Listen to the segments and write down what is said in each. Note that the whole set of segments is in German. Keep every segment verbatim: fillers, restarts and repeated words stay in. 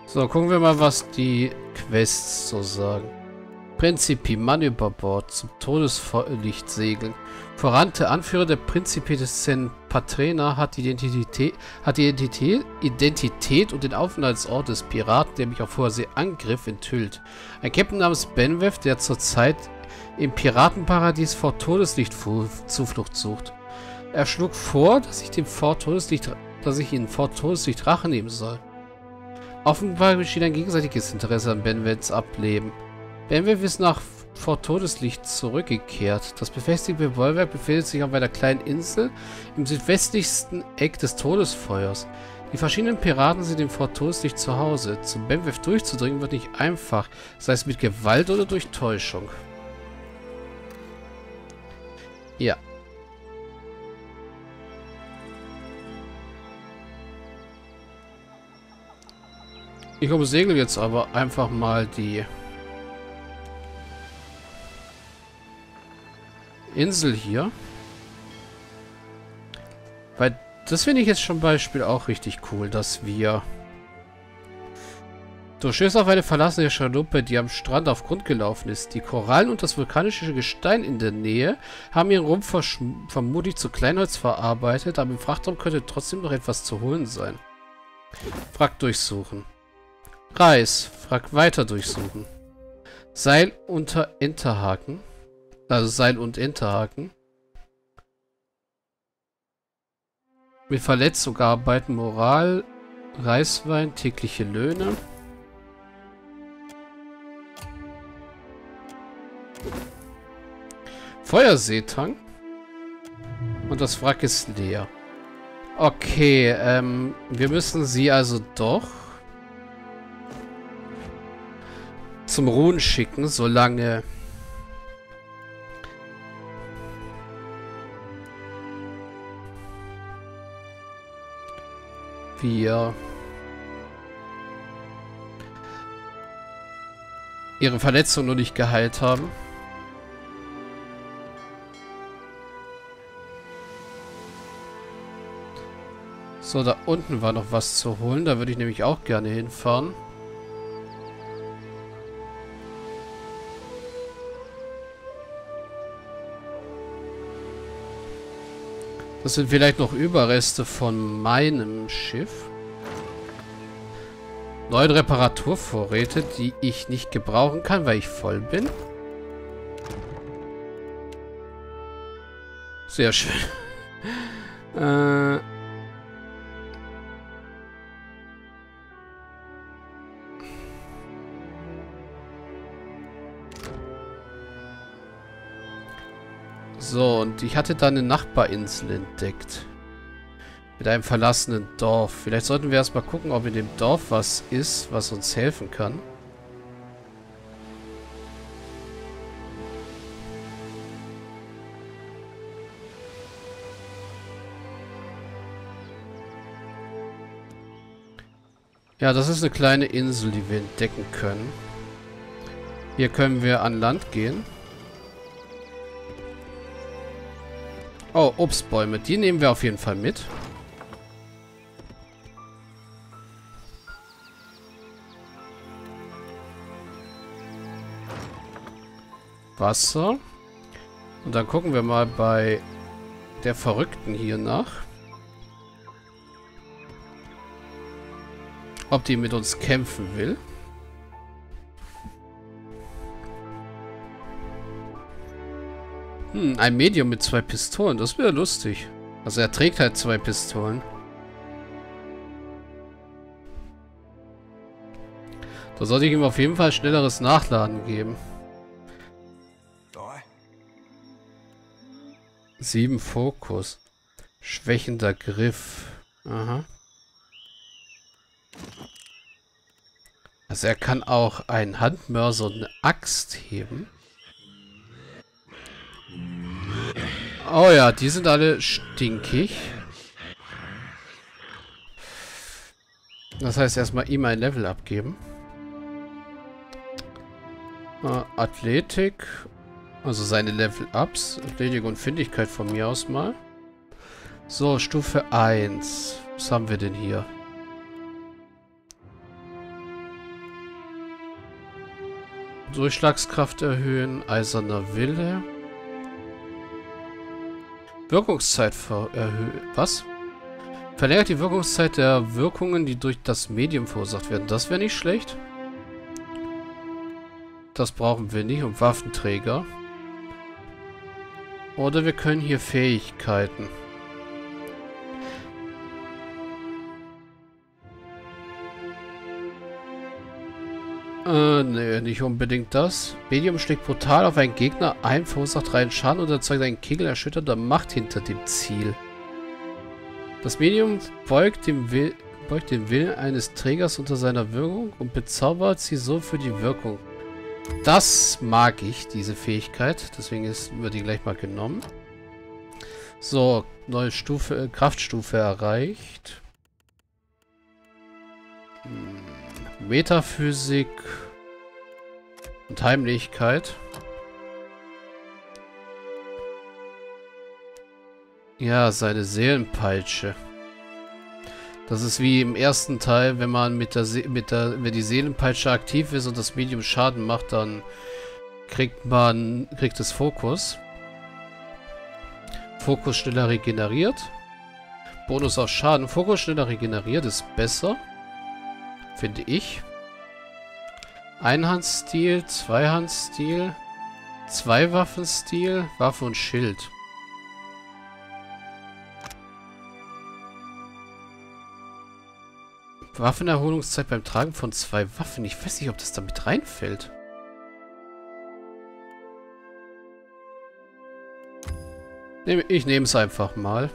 So, gucken wir mal, was die Quests so sagen. Principi, Mann über Bord, zum Todeslicht segeln. Vorante, Anführer der Principi des Sen Patrena, hat die Identität, hat die Identität, Identität und den Aufenthaltsort des Piraten, der mich auf hoher See angriff, enthüllt. Ein Captain namens Benweth, der zurzeit im Piratenparadies vor Todeslicht Zuflucht sucht. Er schlug vor, dass ich dem Fort Todeslicht, dass ich ihn vor Todeslicht Rache nehmen soll. Offenbar besteht ein gegenseitiges Interesse an Benweths Ableben. Benweth ist nach Fort Todeslicht zurückgekehrt. Das befestigte Bollwerk befindet sich auf einer kleinen Insel im südwestlichsten Eck des Todesfeuers. Die verschiedenen Piraten sind im Fort Todeslicht zu Hause. Zum Benweth durchzudringen wird nicht einfach, sei es mit Gewalt oder durch Täuschung. Ja. Ich umsegel jetzt aber einfach mal die Insel hier. Weil das finde ich jetzt zum Beispiel auch richtig cool, dass wir... Du stößt auf eine verlassene Schaluppe, die am Strand auf Grund gelaufen ist. Die Korallen und das vulkanische Gestein in der Nähe haben ihren Rumpf vermutlich zu Kleinholz verarbeitet, aber im Frachtraum könnte trotzdem noch etwas zu holen sein. Wrack durchsuchen. Reis. Wrack weiter durchsuchen. Seil unter Enterhaken. Also Seil und Enterhaken. Mit Verletzung arbeiten. Moral. Reiswein. Tägliche Löhne. Feuerseetang. Und das Wrack ist leer. Okay, ähm, wir müssen sie also doch zum Ruhen schicken, solange wir ihre Verletzung noch nicht geheilt haben. So, da unten war noch was zu holen. Da würde ich nämlich auch gerne hinfahren. Das sind vielleicht noch Überreste von meinem Schiff. Neue Reparaturvorräte, die ich nicht gebrauchen kann, weil ich voll bin. Sehr schön. äh... So, und ich hatte da eine Nachbarinsel entdeckt. Mit einem verlassenen Dorf. Vielleicht sollten wir erstmal gucken, ob in dem Dorf was ist, was uns helfen kann. Ja, das ist eine kleine Insel, die wir entdecken können. Hier können wir an Land gehen. Oh, Obstbäume. Die nehmen wir auf jeden Fall mit. Wasser. Und dann gucken wir mal bei der Verrückten hier nach. Ob die mit uns kämpfen will. Hm, ein Medium mit zwei Pistolen. Das wäre lustig. Also er trägt halt zwei Pistolen. Da sollte ich ihm auf jeden Fall schnelleres Nachladen geben. Sieben Fokus. Schwächender Griff. Aha. Also er kann auch einen Handmörser und eine Axt heben. Oh ja, die sind alle stinkig. Das heißt erstmal ihm ein Level abgeben. Äh, Athletik. Also seine Level-Ups. Athletik und Findigkeit von mir aus mal. So, Stufe eins. Was haben wir denn hier? Durchschlagskraft erhöhen, eiserner Wille. Wirkungszeit erhöhen. Was? Verlängert die Wirkungszeit der Wirkungen, die durch das Medium verursacht werden. Das wäre nicht schlecht. Das brauchen wir nicht. Und Waffenträger. Oder wir können hier Fähigkeiten. Äh, nee, nicht unbedingt das. Medium schlägt brutal auf einen Gegner ein, verursacht reinen Schaden und erzeugt einen Kegel erschütternder Macht hinter dem Ziel. Das Medium beugt, dem Will beugt den Willen eines Trägers unter seiner Wirkung und bezaubert sie so für die Wirkung. Das mag ich, diese Fähigkeit. Deswegen ist, wird die gleich mal genommen. So, neue Stufe, äh, Kraftstufe erreicht. Hm. Metaphysik und Heimlichkeit. Ja, seine Seelenpeitsche. Das ist wie im ersten Teil, wenn man mit der, Se mit der, wenn die Seelenpeitsche aktiv ist und das Medium Schaden macht, dann kriegt man, kriegt es Fokus. Fokus schneller regeneriert. Bonus auf Schaden. Fokus schneller regeneriert ist besser. Finde ich. Einhandstil, Zweihandstil, Zweiwaffenstil, Waffe und Schild. Waffenerholungszeit beim Tragen von zwei Waffen. Ich weiß nicht, ob das damit reinfällt. Ich nehme es einfach mal.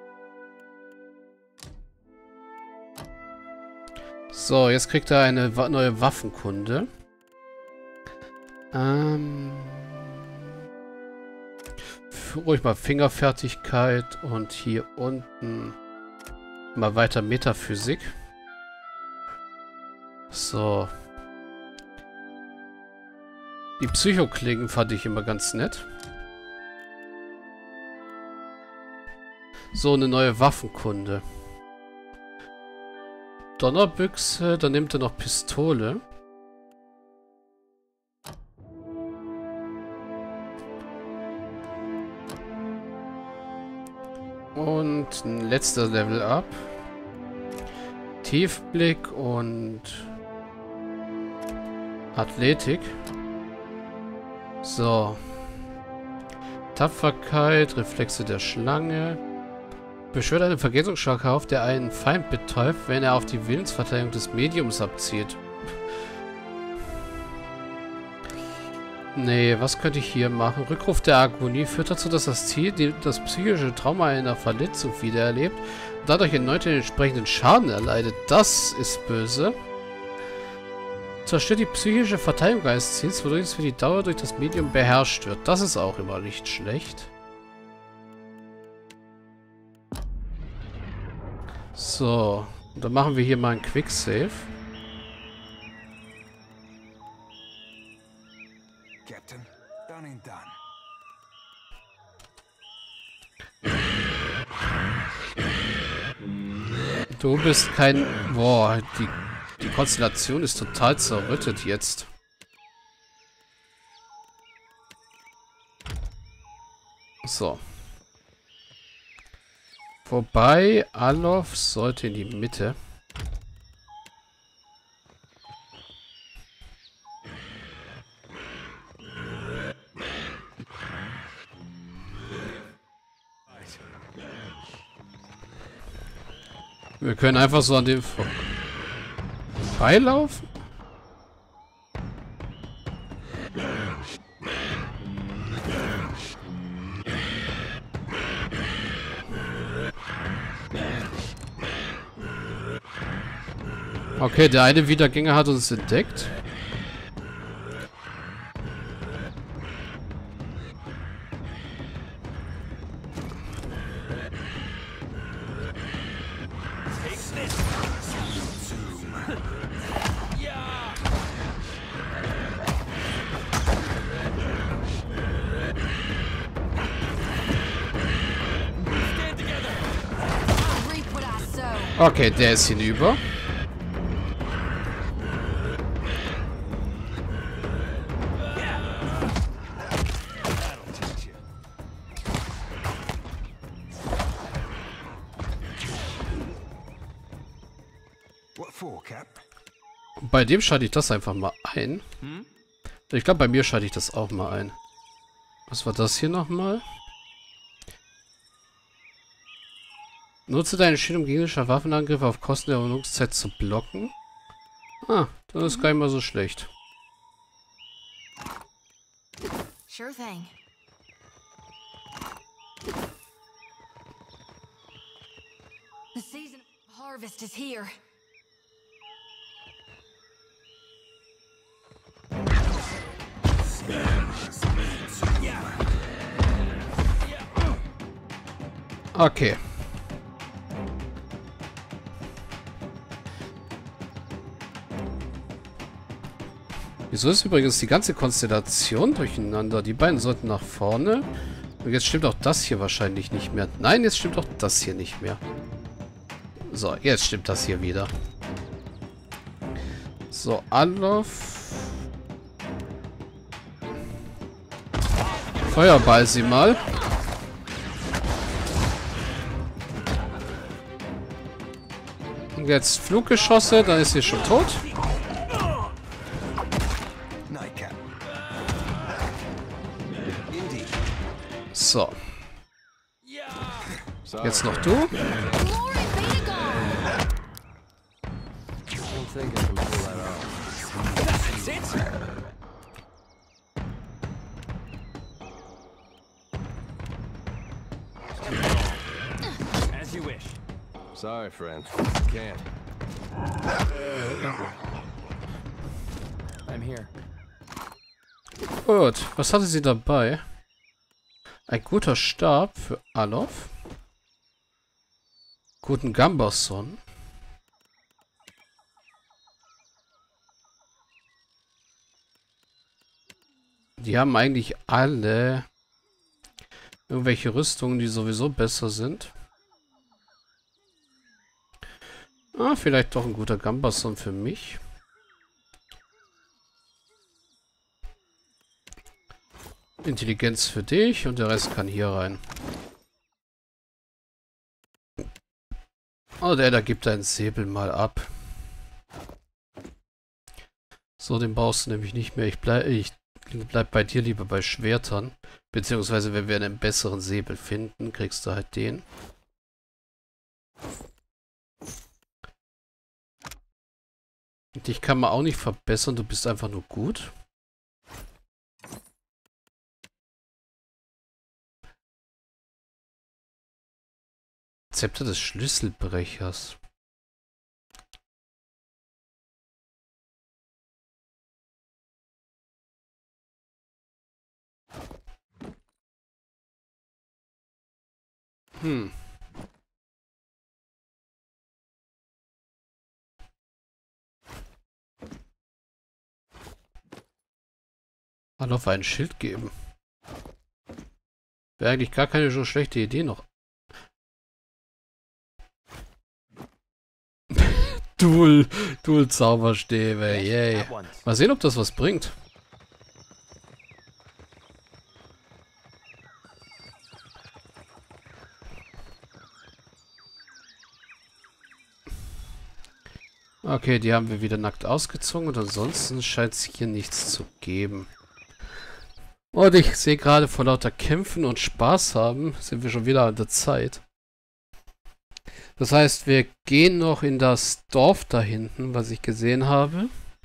So, jetzt kriegt er eine wa neue Waffenkunde. Ähm... Ruhig mal Fingerfertigkeit und hier unten mal weiter Metaphysik. So. Die Psychoklingen fand ich immer ganz nett. So, eine neue Waffenkunde. Donnerbüchse, dann nimmt er noch Pistole. Und ein letzter Level up. Tiefblick und Athletik. So. Tapferkeit, Reflexe der Schlange. Beschwört einen Vergesungsschlag auf, der einen Feind betäubt, wenn er auf die Willensverteidigung des Mediums abzielt. Nee, was könnte ich hier machen? Rückruf der Agonie führt dazu, dass das Ziel die, das psychische Trauma einer Verletzung wiedererlebt und dadurch erneut den entsprechenden Schaden erleidet. Das ist böse. Zerstört die psychische Verteidigung eines Ziels, wodurch es für die Dauer durch das Medium beherrscht wird. Das ist auch immer nicht schlecht. So, dann machen wir hier mal einen Quicksave. Captain, done and done. Du bist kein... Boah, die, die Konstellation ist total zerrüttet jetzt. So. Wobei, Alov sollte in die Mitte. Wir können einfach so an dem vorbeilaufen. Okay, der eine Wiedergänger hat uns entdeckt. Okay, der ist hinüber. What for, Cap? Bei dem schalte ich das einfach mal ein. Hm? Ich glaube, bei mir schalte ich das auch mal ein. Was war das hier nochmal? Nutze deinen Schild, um gegnerische Waffenangriffe auf Kosten der Erholungszeit zu blocken. Ah, das ist gar nicht mal so schlecht. Sure thing. The season of harvest is here. Okay. Wieso ist übrigens die ganze Konstellation durcheinander? Die beiden sollten nach vorne. Und jetzt stimmt auch das hier wahrscheinlich nicht mehr. Nein, jetzt stimmt auch das hier nicht mehr. So, jetzt stimmt das hier wieder. So, Anlauf. Feuerball sie mal. Und jetzt Fluggeschosse, dann ist sie schon tot. Night, Cap. Indeed. So. Jetzt noch du. Glory be to God! I don't think I can pull that off. That's it. As you wish. Sorry, friend. I can't. I'm here. Gut, was hatte sie dabei? Ein guter Stab für Alof. Guten Gambason. Die haben eigentlich alle irgendwelche Rüstungen, die sowieso besser sind. Ah, vielleicht doch ein guter Gambason für mich. Intelligenz für dich und der Rest kann hier rein. Oh, der da gibt deinen Säbel mal ab. So, den brauchst du nämlich nicht mehr. Ich bleib, ich bleib bei dir lieber bei Schwertern. Beziehungsweise, wenn wir einen besseren Säbel finden, kriegst du halt den. Dich kann man auch nicht verbessern, du bist einfach nur gut. Zepter des Schlüsselbrechers. Hm. Mal auf ein Schild geben. Wäre eigentlich gar keine so schlechte Idee noch. Dual, Dual Zauberstäbe, yay. Mal sehen, ob das was bringt. Okay, die haben wir wieder nackt ausgezogen und ansonsten scheint es hier nichts zu geben. Und ich sehe gerade, vor lauter Kämpfen und Spaß haben, sind wir schon wieder an der Zeit. Das heißt, wir gehen noch in das Dorf da hinten, was ich gesehen habe.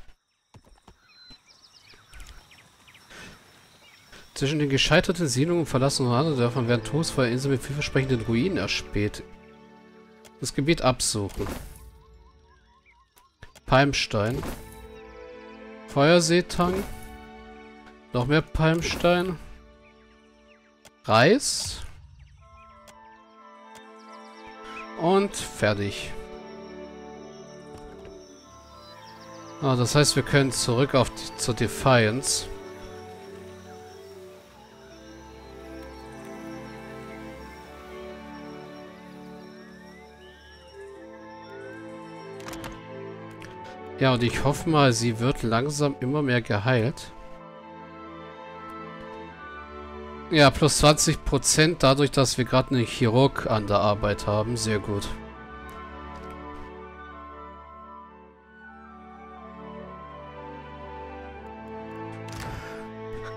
Zwischen den gescheiterten Siedlungen und verlassenen anderen Dörfern werden Todesfeuer Inseln mit vielversprechenden Ruinen erspäht. Das Gebiet absuchen. Palmstein. Feuerseetang. Noch mehr Palmstein. Reis. Und fertig. Ah, das heißt, wir können zurück auf die, zur Defiance. Ja, und ich hoffe mal, sie wird langsam immer mehr geheilt. Ja, plus zwanzig Prozent dadurch, dass wir gerade einen Chirurg an der Arbeit haben. Sehr gut.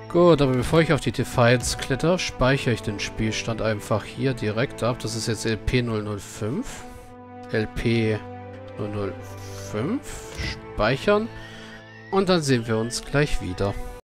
Gut, aber bevor ich auf die Defiance kletter, speichere ich den Spielstand einfach hier direkt ab. Das ist jetzt L P null null fünf. L P null null fünf. Speichern. Und dann sehen wir uns gleich wieder.